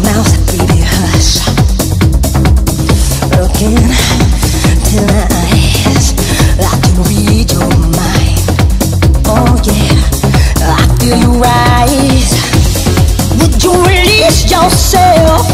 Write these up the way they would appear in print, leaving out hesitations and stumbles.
mouth, baby, hush. Look into my eyes, I can read your mind. Oh yeah, I feel you rise. Would you release yourself?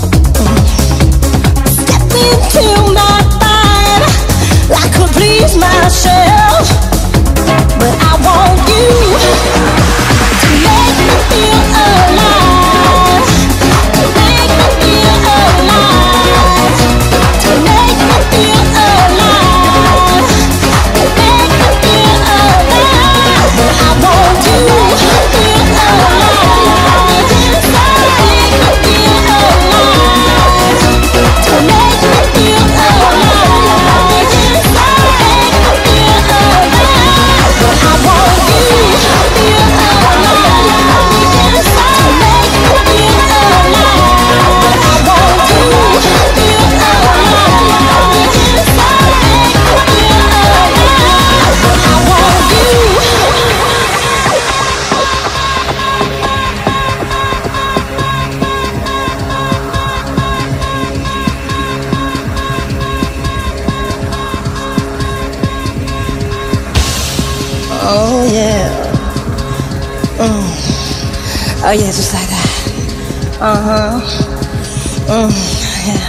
Step into my mind, I could please myself, but I want you to make me feel alive, to make me feel alive, to make me feel alive, to make me feel alive. But I want you to feel alive, to make me feel alive, to make me feel alive, to make me feel alive. But I want you to feel alive, to make me feel alive. But I want you to feel alive, to make me feel alive. But I want you. Oh yeah. Oh yeah, just like that. Yeah.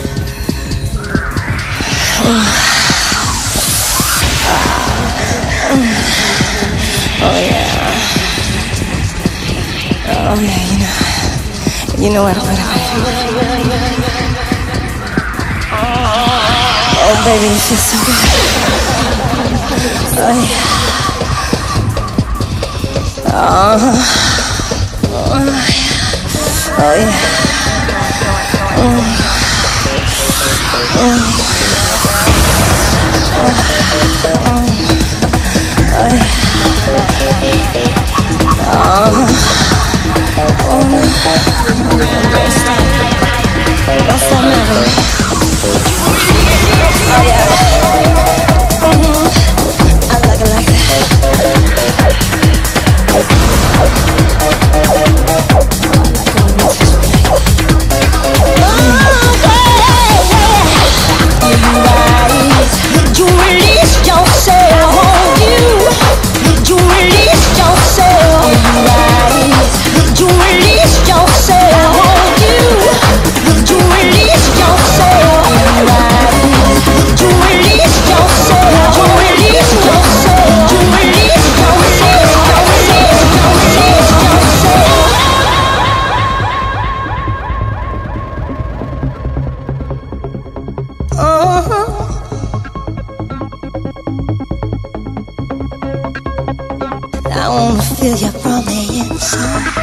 Oh yeah. Oh yeah, you know what? Oh baby, it feels so good. Oh yeah. Oh yeah. Oh yeah. I wanna feel you from the inside.